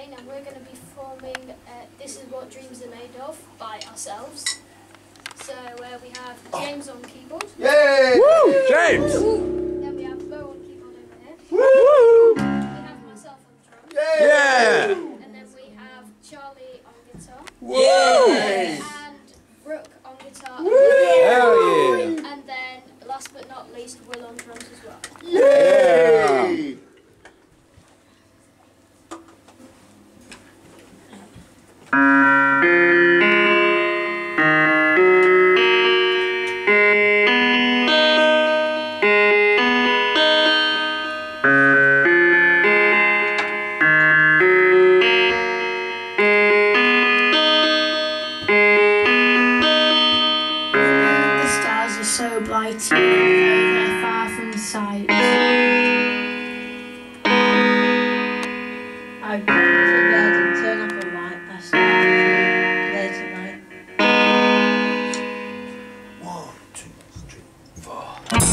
Wayne, and we're going to be performing This Is What Dreams Are Made Of by ourselves. So we have James on keyboard. Yay! Woo! James! Then we have Bo on keyboard over here. Woo! We have myself on drums. Yeah! And then we have Charlie on guitar. Yay! And Brooke on guitar. Hell yeah! And then, last but not least, Will on drums as well. Yeah! The stars are so bright, they're far from sight. I'd go to bed and turn off the light. I start late at night. 1, 2, 3, 4.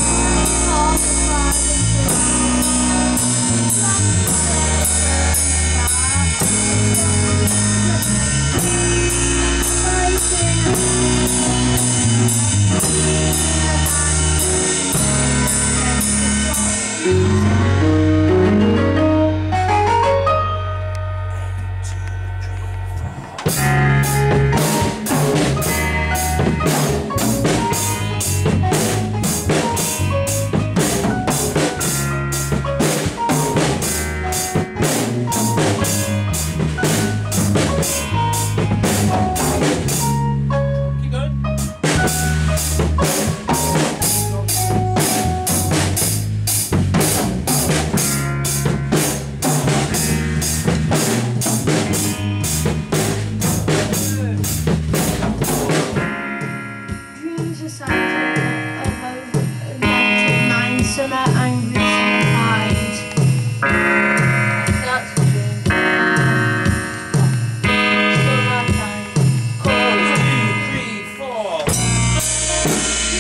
Dreams are signs of overactive mind, some are angry, some are kind. That's a dream. Still my time. 1, 2, 3, 4.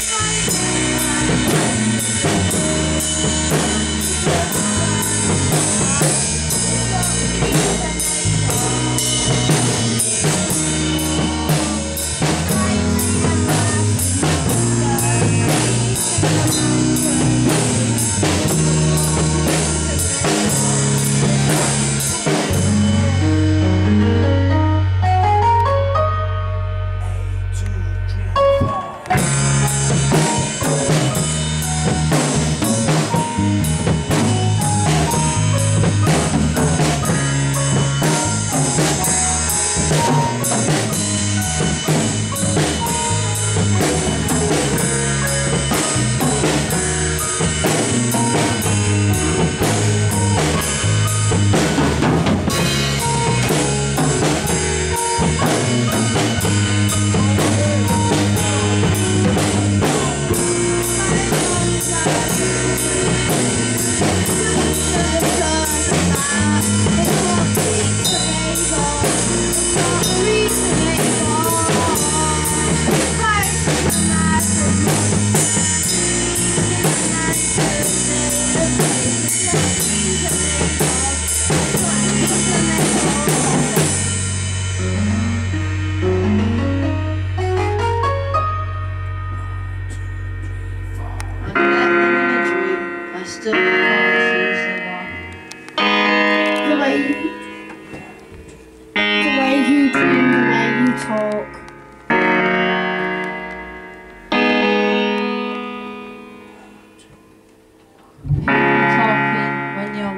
I still can't refuse the walk. The way you dream, the way you talk. Talking when you're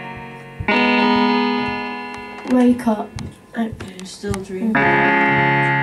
walking. Wake up. You're still dreaming.